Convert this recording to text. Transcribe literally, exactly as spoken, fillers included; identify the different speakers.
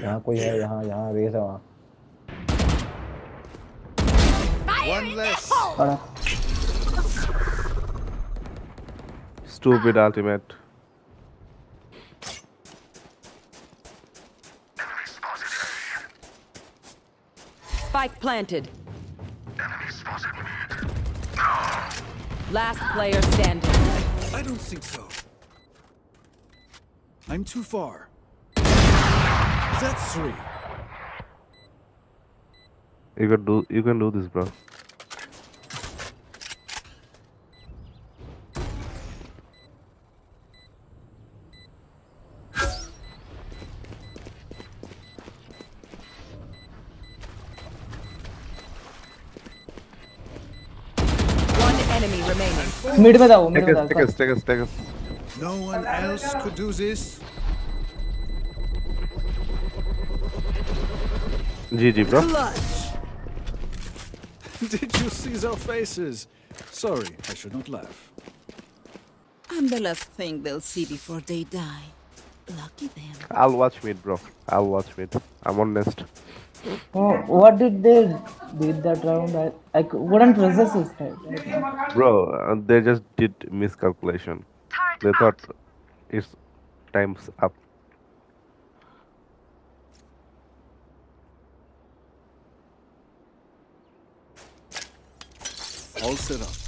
Speaker 1: यहाँ कोई है, यहाँ यहाँ रेस है वहाँ।
Speaker 2: One less.
Speaker 3: Stupid ultimate.
Speaker 4: Spike planted. Last player standing.
Speaker 2: I don't think so. I'm too far. That's three.
Speaker 3: You can do. You can do this, bro.
Speaker 4: One enemy remaining.
Speaker 1: Mid में जाओ, mid
Speaker 3: Take
Speaker 1: में
Speaker 3: us, take
Speaker 1: जाओ।
Speaker 3: us, take us, take us.
Speaker 2: No one else could do this.
Speaker 3: G G, bro.
Speaker 2: Clutch. Did you see their faces? Sorry, I should not laugh.
Speaker 5: I'm the last thing they'll see before they die. Lucky them.
Speaker 3: I'll watch mid, bro. I'll watch mid. I'm on nest.
Speaker 1: Oh, what did they did that round? I I wouldn't resist this time.
Speaker 3: Bro, uh, they just did miscalculation. They thought it's time's up.
Speaker 2: All set up.